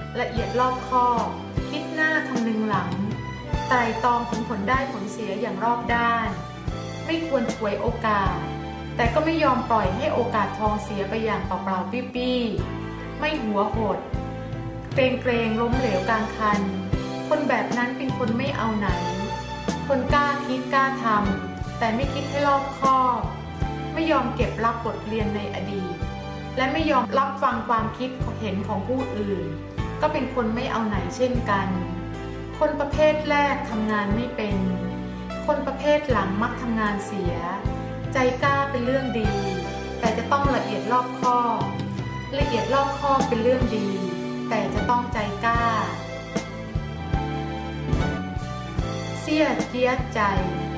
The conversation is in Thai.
ละเอียดรอบคอบคิดหน้าคำนึงหลังไตร่ตรองถึงผลได้ผลเสียอย่างรอบด้านไม่ควรฉวยโอกาสแต่ก็ไม่ยอมปล่อยให้โอกาสทองเสียไปอย่างเปล่าๆปี้ๆไม่หัวหดเกรงล้มเหลวกลางคันคนแบบนั้นเป็นคนไม่เอาไหนคนกล้าคิดกล้าทำแต่ไม่คิดให้รอบคอบไม่ยอมเก็บรับบทเรียนในอดีตและไม่ยอมรับฟังความคิดเห็นของผู้อื่นก็เป็นคนไม่เอาไหนเช่นกันคนประเภทแรกทำงานไม่เป็นคนประเภทหลังมักทำงานเสียใจกล้าเป็นเรื่องดีแต่จะต้องละเอียดรอบคอบละเอียดรอบคอบเป็นเรื่องดีแต่จะต้องใจกล้าเสียเจียใจ